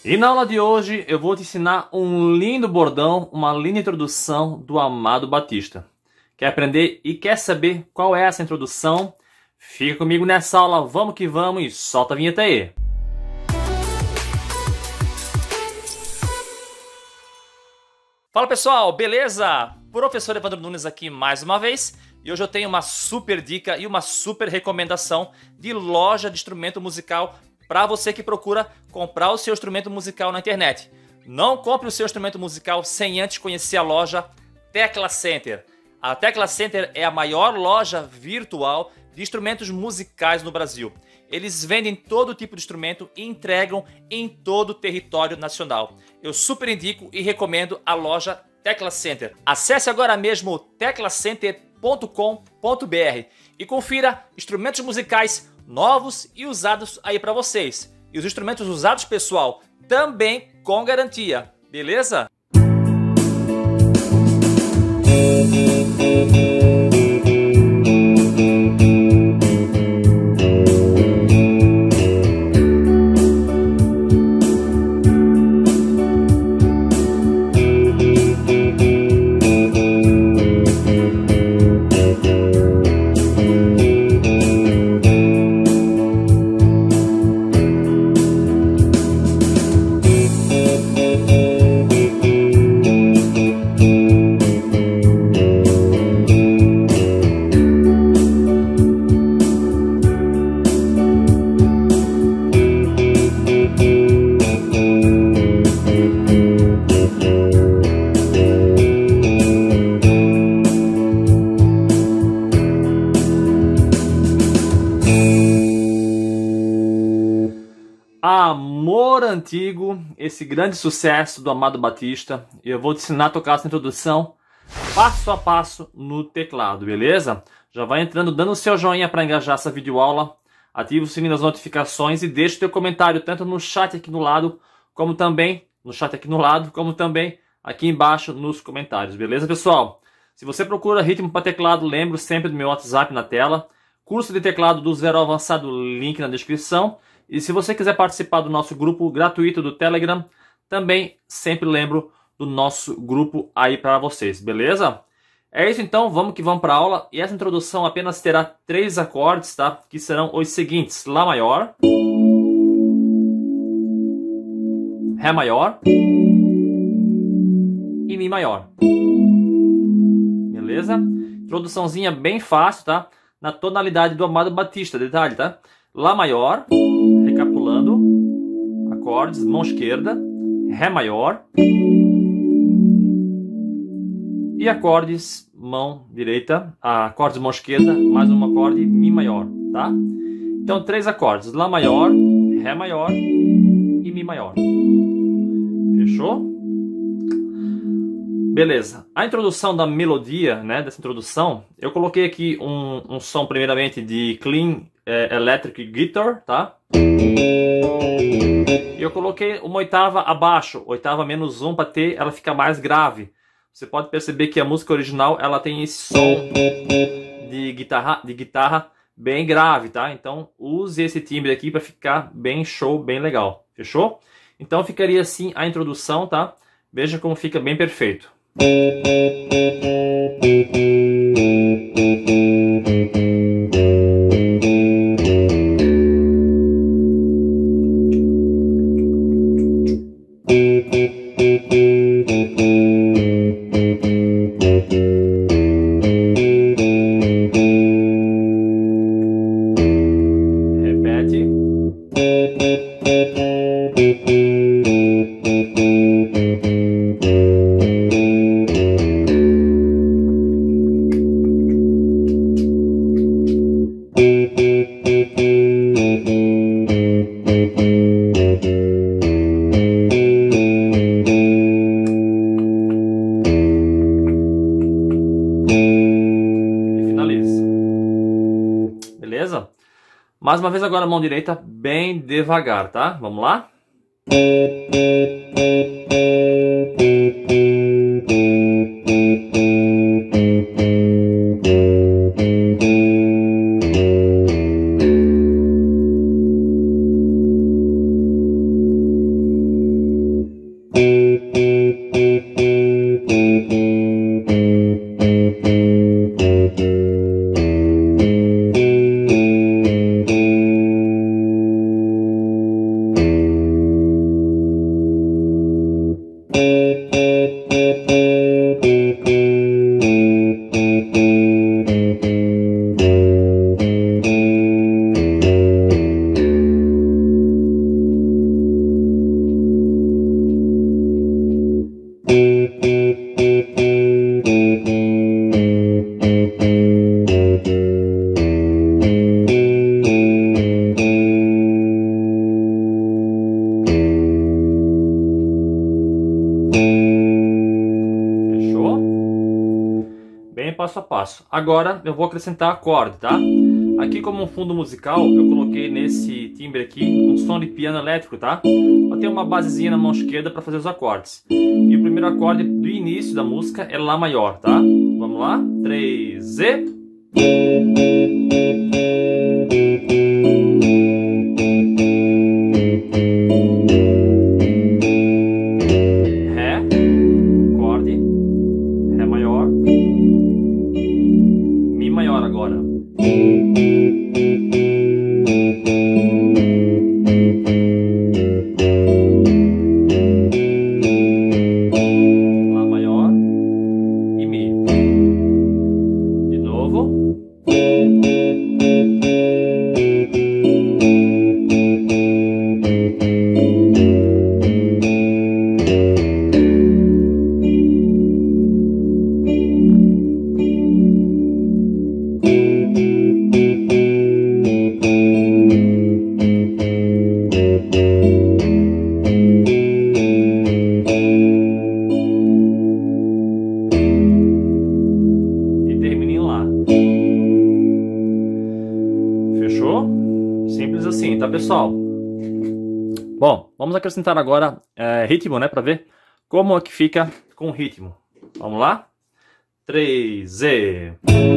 E na aula de hoje eu vou te ensinar um lindo bordão, uma linda introdução do Amado Batista. Quer aprender e quer saber qual é essa introdução? Fica comigo nessa aula, vamos que vamos e solta a vinheta aí! Fala pessoal, beleza? Professor Evandro Nunes aqui mais uma vez. E hoje eu tenho uma super dica e uma super recomendação de loja de instrumento musical para você que procura comprar o seu instrumento musical na internet. Não compre o seu instrumento musical sem antes conhecer a loja Tecla Center. A Tecla Center é a maior loja virtual de instrumentos musicais no Brasil. Eles vendem todo tipo de instrumento e entregam em todo o território nacional. Eu super indico e recomendo a loja Tecla Center. Acesse agora mesmo teclacenter.com.br e confira instrumentos musicais novos e usados aí para vocês. E os instrumentos usados, pessoal, também com garantia, beleza? Amor Antigo, esse grande sucesso do Amado Batista. E eu vou te ensinar a tocar essa introdução passo a passo no teclado, beleza? Já vai entrando, dando o seu joinha para engajar essa videoaula. Ativa o sininho das notificações e deixa o teu comentário tanto no chat aqui no lado, como também aqui embaixo nos comentários, beleza, pessoal? Se você procura ritmo para teclado, lembre sempre do meu WhatsApp na tela. Curso de teclado do Zero Avançado, link na descrição. E se você quiser participar do nosso grupo gratuito do Telegram, também sempre lembro do nosso grupo aí para vocês, beleza? É isso então, vamos que vamos para a aula. E essa introdução apenas terá 3 acordes, tá? Que serão os seguintes: Lá maior, Ré maior e Mi maior. Beleza? Introduçãozinha bem fácil, tá? Na tonalidade do Amado Batista, detalhe, tá? Lá maior, recapitulando, acordes, mão esquerda, Ré maior e acordes, mão direita, acordes, mão esquerda, mais um acorde, Mi maior, tá? Então 3 acordes, Lá maior, Ré maior e Mi maior. Fechou? Beleza. A introdução da melodia, né, dessa introdução, eu coloquei aqui um som primeiramente de Clean Electric Guitar, tá? E eu coloquei uma oitava abaixo, oitava menos 1, para ter ela ficar mais grave. Você pode perceber que a música original ela tem esse som de guitarra bem grave, tá? Então use esse timbre aqui para ficar bem show, bem legal. Fechou? Então ficaria assim a introdução, tá? Veja como fica bem perfeito. Repete. Beleza? Mais uma vez agora a mão direita bem devagar, tá? Vamos lá? faço. Agora eu vou acrescentar acorde, tá? Aqui como um fundo musical, eu coloquei nesse timbre aqui um som de piano elétrico, tá? Eu tenho uma basezinha na mão esquerda para fazer os acordes. E o primeiro acorde do início da música é Lá maior, tá? Vamos lá? 3 e... Simples assim, tá, pessoal? Bom, vamos acrescentar agora ritmo, né, para ver como é que fica com o ritmo. Vamos lá? 3 e...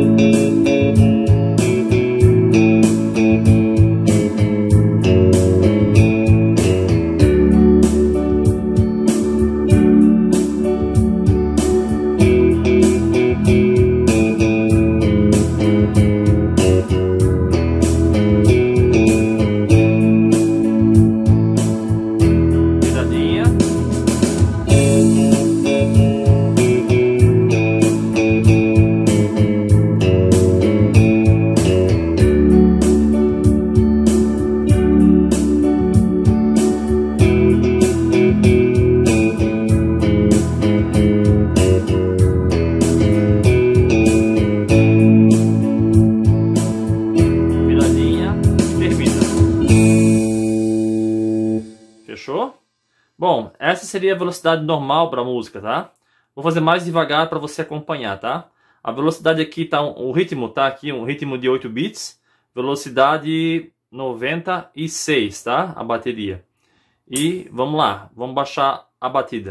Fechou? Bom, essa seria a velocidade normal para a música, tá? Vou fazer mais devagar para você acompanhar, tá? A velocidade aqui tá, o ritmo tá aqui, um ritmo de 8 bits, velocidade 96, tá? A bateria. E vamos lá, vamos baixar a batida.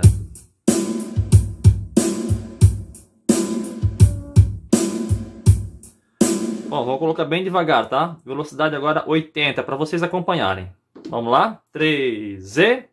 Bom, vou colocar bem devagar, tá? Velocidade agora 80 para vocês acompanharem. Vamos lá? 3 e...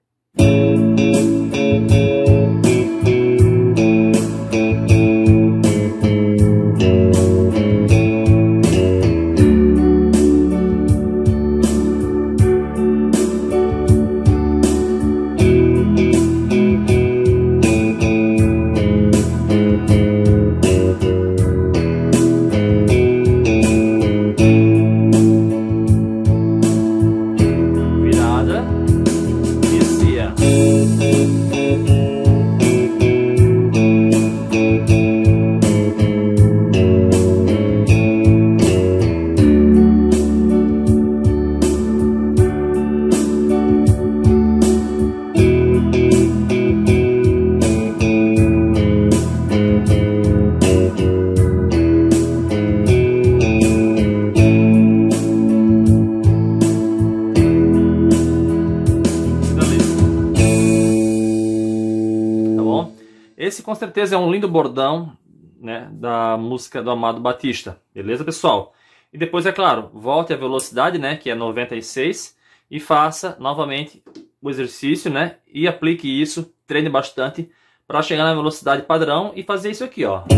Esse com certeza é um lindo bordão, né, da música do Amado Batista, beleza, pessoal? E depois, é claro, volte a velocidade, né, que é 96, e faça novamente o exercício, né, e aplique isso, treine bastante para chegar na velocidade padrão e fazer isso aqui, ó.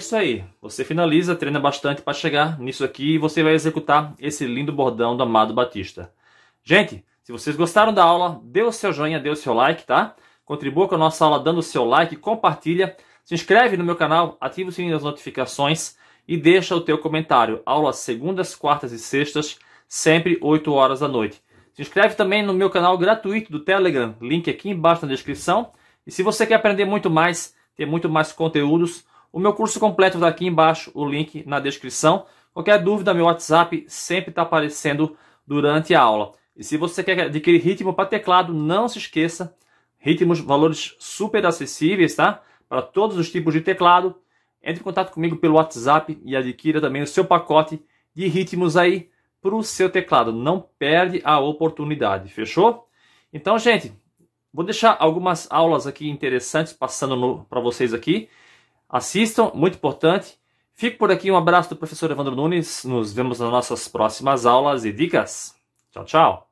isso aí. Você finaliza, treina bastante para chegar nisso aqui e você vai executar esse lindo bordão do Amado Batista. Gente, se vocês gostaram da aula, dê o seu joinha, dê o seu like, tá? Contribua com a nossa aula dando o seu like, compartilha, se inscreve no meu canal, ativa o sininho das notificações e deixa o teu comentário. Aulas segundas, quartas e sextas, sempre 8 horas da noite. Se inscreve também no meu canal gratuito do Telegram, link aqui embaixo na descrição. E se você quer aprender muito mais, ter muito mais conteúdos, o meu curso completo está aqui embaixo, o link na descrição. Qualquer dúvida, meu WhatsApp sempre está aparecendo durante a aula. E se você quer adquirir ritmo para teclado, não se esqueça, ritmos, valores super acessíveis, tá? Para todos os tipos de teclado. Entre em contato comigo pelo WhatsApp e adquira também o seu pacote de ritmos aí para o seu teclado. Não perde a oportunidade, fechou? Então, gente, vou deixar algumas aulas aqui interessantes passando para vocês aqui. Assistam, muito importante. Fico por aqui, um abraço do professor Evandro Nunes. Nos vemos nas nossas próximas aulas e dicas. Tchau, tchau.